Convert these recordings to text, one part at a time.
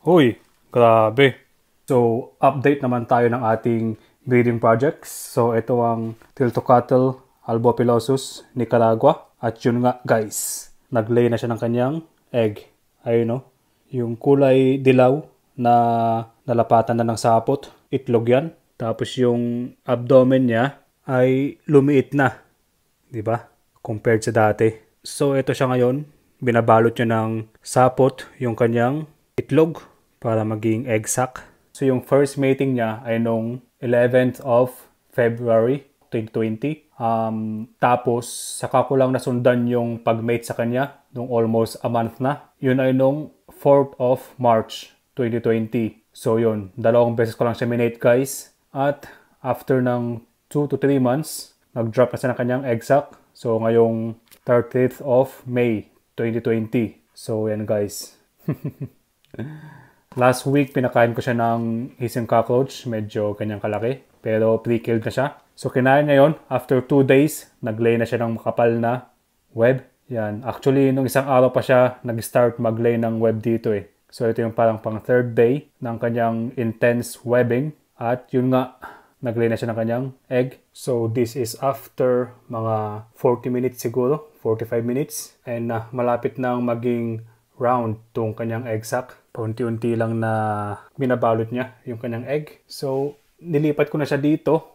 Uy, grabe. So, update naman tayo ng ating breeding projects. So, ito ang Tiltocatl albopilosus Nicaragua. At yun nga, guys, naglay na siya ng kanyang egg. Ayun no, yung kulay dilaw na nalapatan na ng sapot, itlog yan. Tapos yung abdomen niya ay lumiit na, di ba? Compared sa dati. So, ito siya ngayon. Binabalot niya ng sapot yung kanyang itlog para maging egg sac. So yung first mating niya ay nung 11th of February 2020. Tapos saka ko lang nasundan yung pag-mate sa kanya nung almost a month na. Yun ay nung 4th of March 2020. So yun, dalawang beses ko lang siya minate, guys. At after ng 2 to 3 months, nag-drop na siya ng kanyang egg sac. So ngayong 30th of May 2020. So yan, guys. Last week, pinakain ko siya ng hissing cockroach. Medyo kanyang kalaki. Pero pre-killed na siya. So, kinain niya yun. After 2 days, naglay na siya ng makapal na web. Yan. Actually, nung isang araw pa siya, nag-start maglay ng web dito eh. So, ito yung parang pang 3rd day ng kanyang intense webbing. At yun nga, naglay na siya ng kanyang egg. So, this is after mga 40 minutes siguro. 45 minutes. And malapit nang maging round tong kanyang egg sac. Paunti-unti lang na binabalot niya yung kanyang egg. So, nilipat ko na siya dito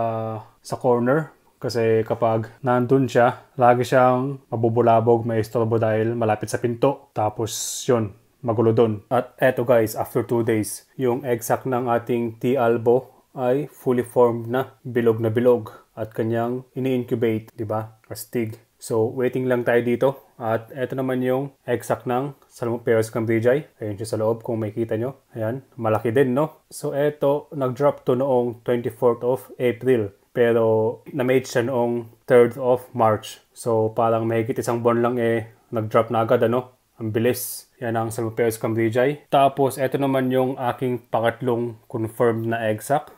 sa corner. Kasi kapag nandun siya, lagi siyang mabubulabog, may istorbo dahil malapit sa pinto. Tapos yun, magulo dun. At eto, guys, after 2 days, yung egg sac ng ating T-albo ay fully formed na, bilog na bilog. At kanyang ini-incubate, di ba? Astig. So, waiting lang tayo dito. At eto naman yung egg sac ng Psalmopoeus cambridgei. Ayun siya sa loob kung makikita nyo. Ayan, malaki din, no? So, eto, nag-drop to noong 24th of April. Pero, na-mate siya noong 3rd of March. So, parang mahigit isang buwan lang nag-drop na agad, ano? Ang bilis. Yan ang Psalmopoeus cambridgei. Tapos, eto naman yung aking pangatlong confirmed na egg sac.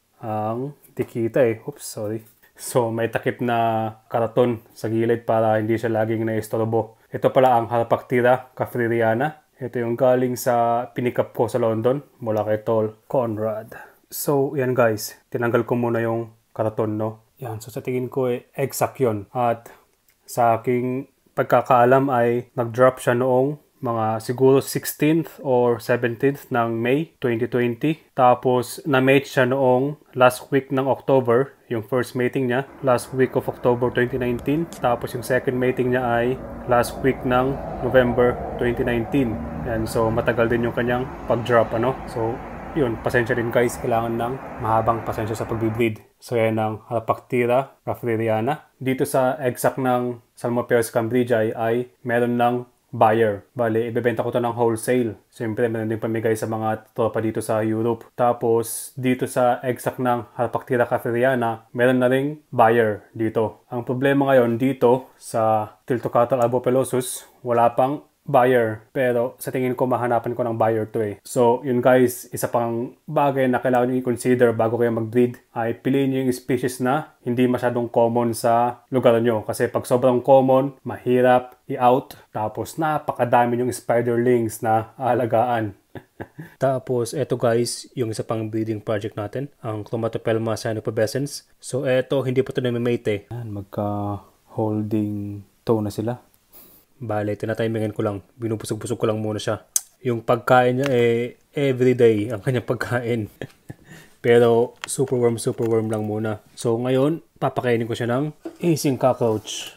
Ang tikita Oops, sorry. So, may takip na karaton sa gilid para hindi siya laging naistorbo. Ito pala ang Harpactira cafririana. Ito yung galing sa pinikap ko sa London mula kay Tol Conrad. So, yan, guys. Tinanggal ko muna yung karaton, no? Yan. So, sa tingin ko egg sac yun. At sa aking pagkakaalam ay nag-drop siya noong mga siguro 16th or 17th ng May 2020. Tapos, na-mate siya noong last week ng October, yung first mating niya. Last week of October 2019. Tapos, yung second mating niya ay last week ng November 2019. Yan, so matagal din yung kanyang pag-drop, ano? So, yun, pasensya din, guys. Kailangan ng mahabang pasensya sa pag-breed. So, yan ang Harpactira cafririana. Dito sa egg sac ng Psalmopoeus cambridgei ay meron ng buyer. Bale, ibebenta ko to ng wholesale. Siyempre, meron din pamigay sa mga tropa dito sa Europe. Tapos, dito sa egg sac ng Harpactira cafririana, meron na ring buyer dito. Ang problema ngayon dito sa Tiltocatl albopilosus, wala pang buyer. Pero sa tingin ko, mahanapan ko ng buyer to eh. So, yun, guys, isa pang bagay na kailangan nyo i-consider bago kayo mag-breed ay piliin nyo yung species na hindi masyadong common sa lugar nyo. Kasi pag sobrang common, mahirap i-out. Tapos napakadami yung spiderlings na aalagaan. Tapos, eto, guys, yung isa pang breeding project natin, ang Chromatopelma cyanopubescens. So, eto, hindi pa ito namimate eh. Magka-holding toe na sila. Bale, tinatimingan ko lang. Binubusog-busog ko lang muna siya. Yung pagkain niya everyday ang kanyang pagkain. Pero super worm lang muna. So ngayon, papakainin ko siya ng hissing cockroach.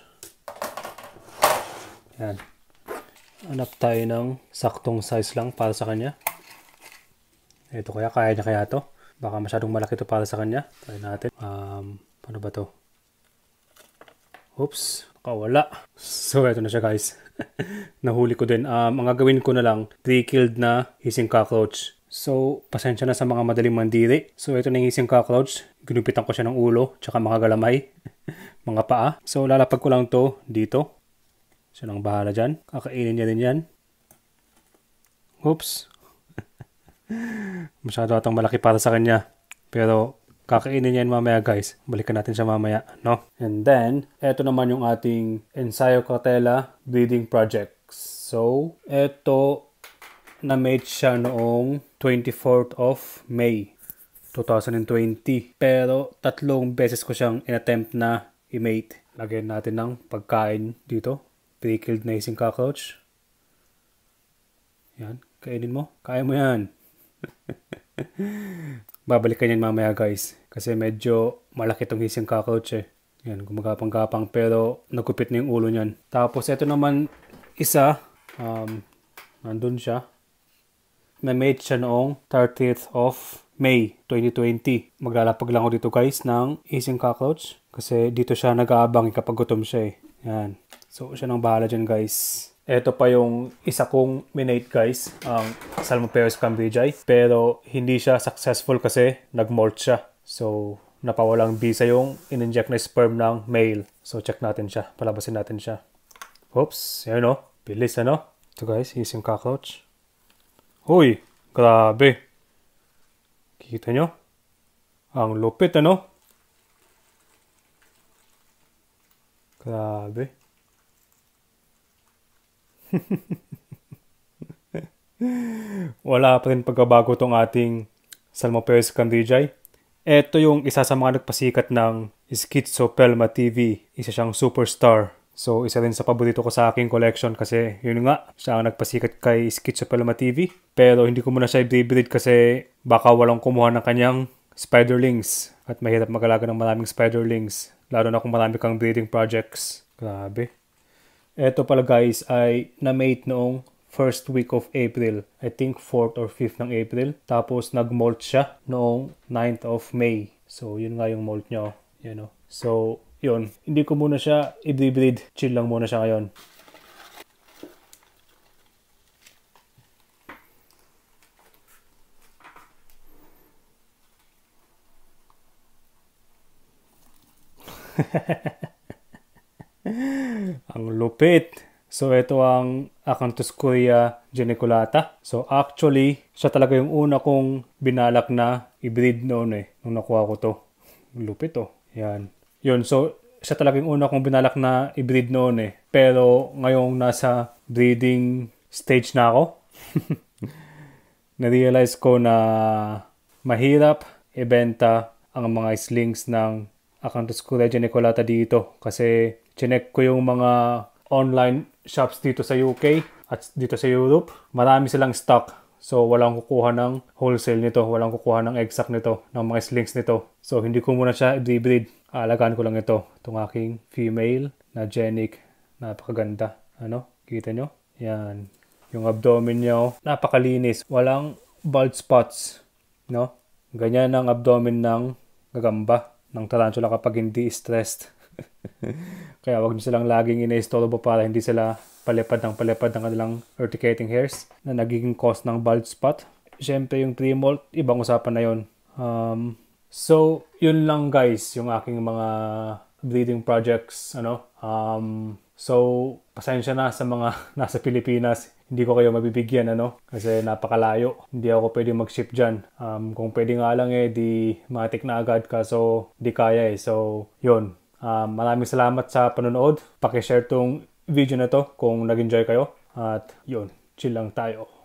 Yan. Hanap tayo ng saktong size lang para sa kanya. Ito kaya niya kaya to? Baka masyadong malaki to para sa kanya. Try natin. Paano ba to? Oops, nakawala. So, eto na siya, guys. Nahuli ko din. Ang gagawin ko na lang, pre-killed na hissing cockroach. So, pasensya na sa mga madaling mandiri. So, ito na yung hissing cockroach. Ginupitan ko siya ng ulo, tsaka mga galamay, mga paa. So, lalapag ko lang to dito. Siya nang bahala dyan. Kakainin niya din yan. Oops. Masyado atang malaki para sa kanya. Pero, kakainin niya yan mamaya, guys. Balikan natin siya mamaya, no? And then, eto naman yung ating Ensayocratella breeding project. So, eto, na-mate siya noong 24th of May 2020. Pero 3 beses ko siyang inattempt na i-mate. Lagyan natin ng pagkain dito. Pre-killed na hissing cockroach. Yan, kainin mo. Kain mo yan. Babalikan yan mamaya guys. Kasi medyo malaki tong hissing cockroach eh. Yan, gumagapang-gapang pero nagkupit na yung ulo niyan. Tapos ito naman isa, nandun siya. Na-mate siya noong 30th of May 2020. Maglalapag lang ako dito guys ng hissing cockroach. Kasi dito siya nag-aabang kapag gutom siya eh. Yan. So siya nang bahala dyan guys. Ito pa yung isa kong minate guys. Ang Salmopeus cambridgei. Pero hindi siya successful kasi nag-molt siya. So napawalang bisa yung in-inject na sperm ng male. So check natin siya. Palabasin natin siya. Oops. Yan o. Bilis ano. Ito guys. Hissing cockroach. Uy. Grabe. Kita nyo? Ang lupit ano? Grabe. Wala pa rin pagbabago tong ating Salmopeus cambridgei. Ito yung isa sa mga nagpasikat ng Schizopelma TV. Isa siyang superstar. So, isa rin sa paborito ko sa aking collection kasi yun nga, siya ang nagpasikat kay Schizopelma TV. Pero hindi ko muna siya i-breed kasi baka walang kumuha ng kanyang spiderlings. At mahirap mag-alaga ng maraming spiderlings. Lalo na kung marami kang breeding projects. Grabe. Ito pala guys ay na-mate noong first week of April. I think 4th or 5th ng April. Tapos nag-molt siya noong 9th of May. So yun nga yung molt niya. Yan o. So yun. Hindi ko muna siya i-breed. Chill lang muna siya ngayon. Ang lupit. So, ito ang Acanthoscurria geniculata. So, actually, siya talaga yung una kong binalak na i-breed noon eh. Nung nakuha ko to. Lupit oh. Yan. Yun. So, siya talaga yung una kong binalak na i-breed noon eh. Pero, ngayong nasa breeding stage na ako, na-realize ko na mahirap ibenta ang mga slings ng Acanthoscurria geniculata dito. Kasi, chinek ko yung mga online shops dito sa UK at dito sa Europe. Marami silang stock. So, walang kukuha ng wholesale nito. Walang kukuha ng exact nito, ng mga slings nito. So, hindi ko muna siya i-breed. Alagaan ko lang ito. Itong aking female na genic. Napakaganda. Ano? Kita nyo? Yan. Yung abdomen niya, napakalinis. Walang bald spots. No? Ganyan ang abdomen ng gagamba, ng tarantula kapag hindi stressed. Kaya wag nyo silang laging ina-istorbo para hindi sila palipad ng kanilang urticating hairs na nagiging cause ng bald spot. Siyempre yung pre-molt, ibang usapan na yun. So, yun lang guys, yung aking mga breeding projects. So, pasensya na sa mga nasa Pilipinas. Hindi ko kayo mabibigyan, kasi napakalayo. Hindi ako pwede mag-ship dyan. Kung pwede nga lang di matik na agad ka. So, di kaya eh. So, yun. Maraming salamat sa panonood. Paki-share tong video na to kung nag-enjoy kayo. At yun, chill lang tayo.